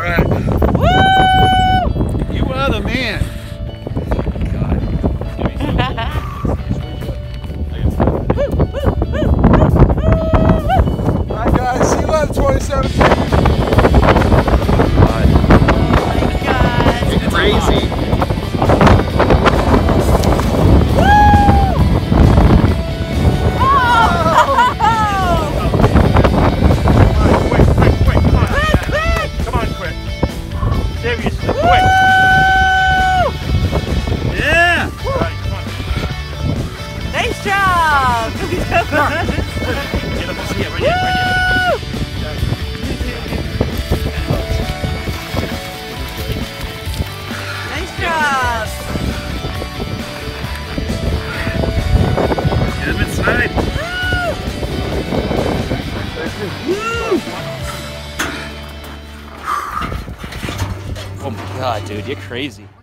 right. Woo! You are the man. Alright guys, see you later 2017. My God. It's crazy. Seriously, quick! Yeah! Right, come on. Nice job! Get up here, right here, right Nice job! Get him inside. Oh my God, dude, you're crazy.